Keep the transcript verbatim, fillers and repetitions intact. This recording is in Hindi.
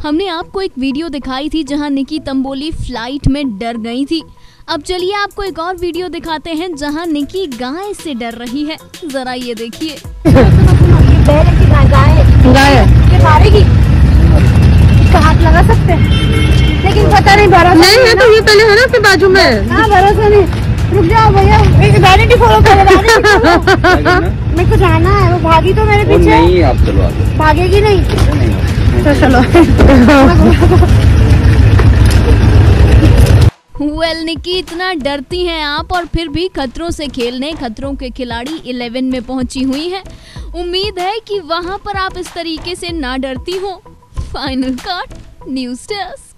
हमने आपको एक वीडियो दिखाई थी जहां निकी तंबोली फ्लाइट में डर गई थी। अब चलिए आपको एक और वीडियो दिखाते हैं जहां निकी गाय से डर रही है। जरा ये देखिए। इसका हाथ लगा सकते हैं, लेकिन पता नहीं भरोसा नहीं है। तो ये पहले है ना आपके बाजू में। हाँ भरोसा नहीं। रुक जाओ भैया, वैनिटी फॉलो कर। मेरे को जाना है। वो भागी तो मेरे पीछे नहीं। आप चलो आगे। भागेगी नहीं तो चलो। वेल निकी, इतना डरती हैं आप और फिर भी खतरों से खेलने खतरों के खिलाड़ी इलेवन में पहुंची हुई हैं। उम्मीद है कि वहां पर आप इस तरीके से ना डरती हो। Final cut news desk.